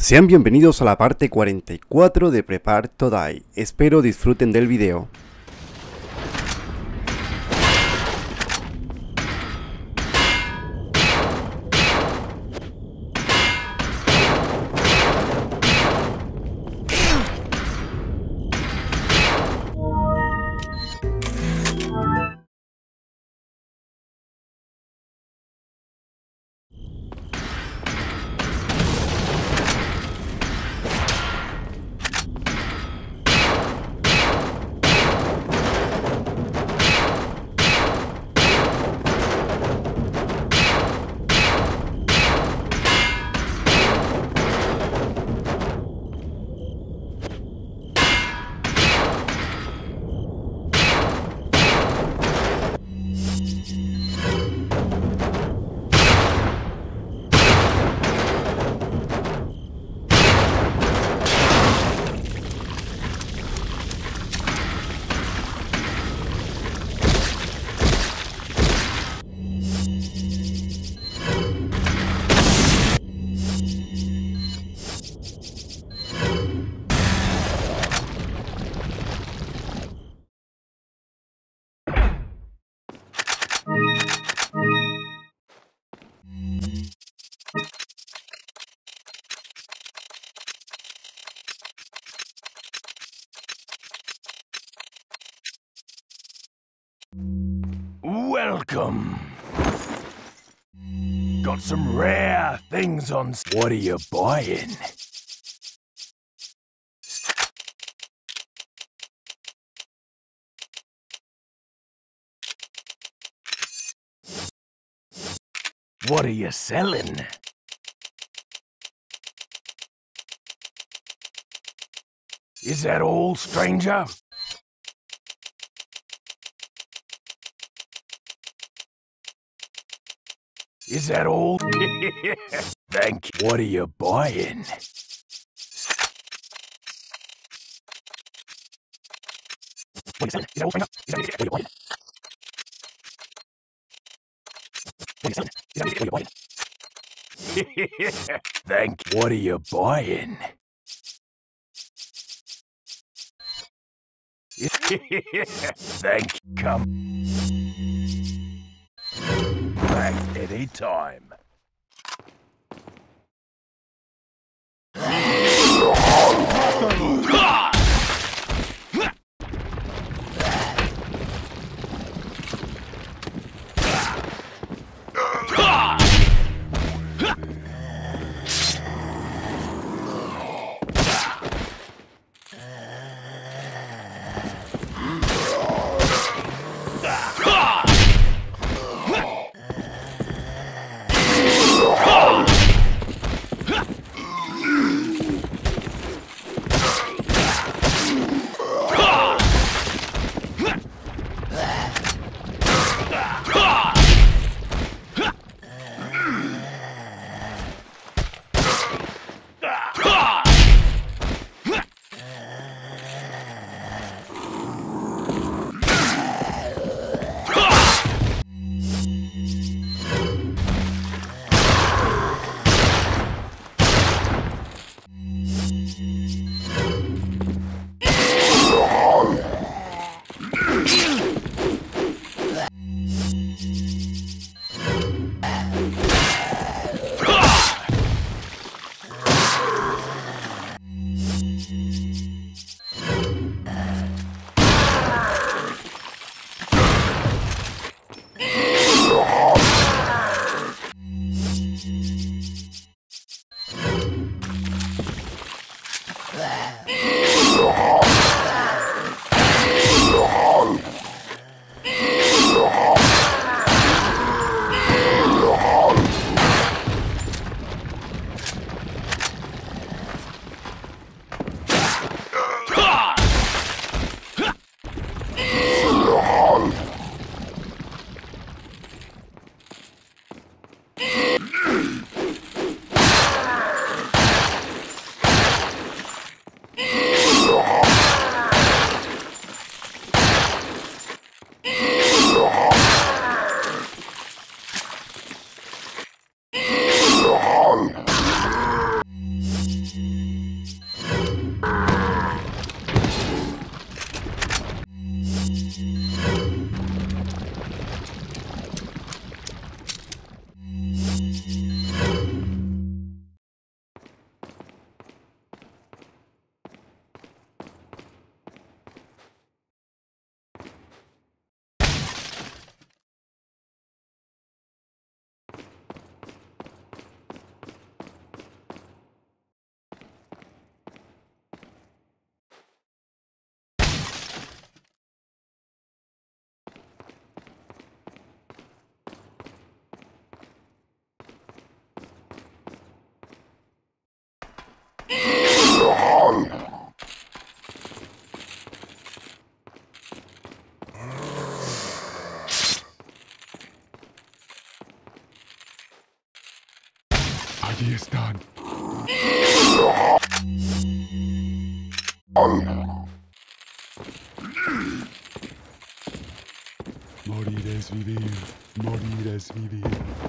Sean bienvenidos a la parte 44 de Prepare to Die. Espero disfruten del video. Welcome. Got some rare things on. What are you buying? What are you selling? Is that all, stranger? Is that all? Thank you. What are you buying? What are you selling? Is that all, stranger? What are you buying? What are you selling? Is that what are you buying? Thank you. What are you buying? Thank you. Come back any time. Morir es vivir, morir es vivir.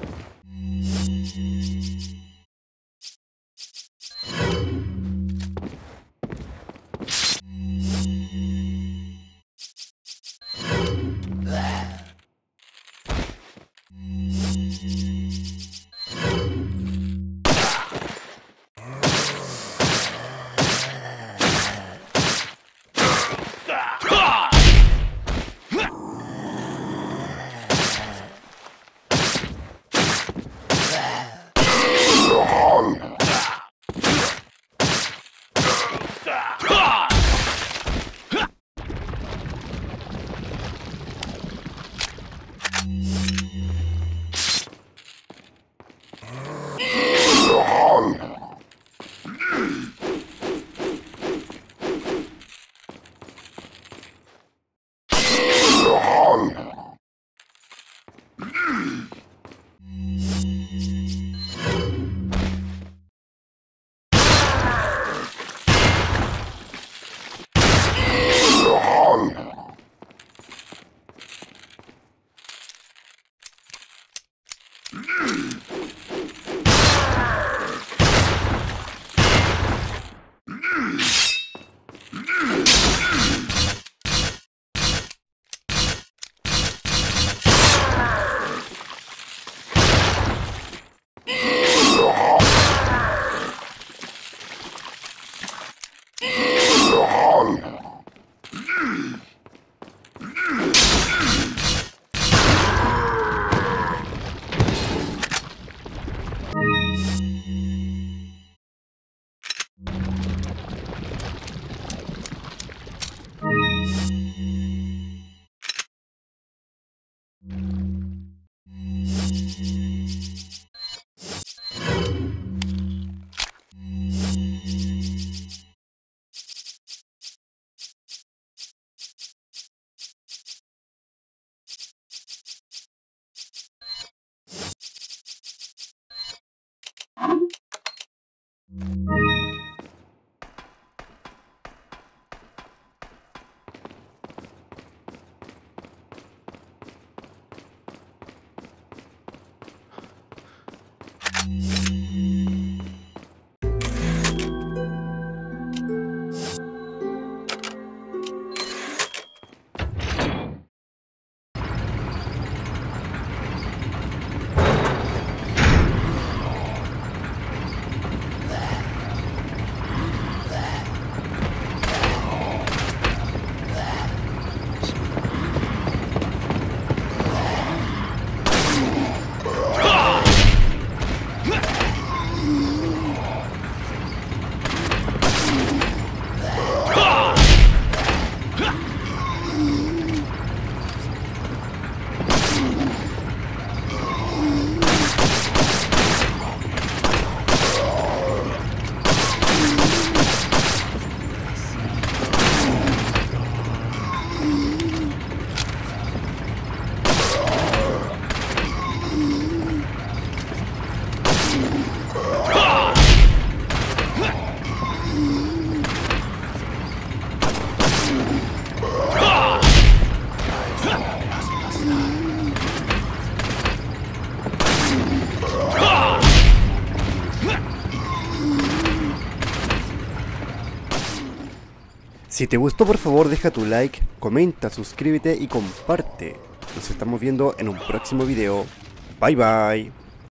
Si te gustó, por favor deja tu like, comenta, suscríbete y comparte. Nos estamos viendo en un próximo video. Bye bye.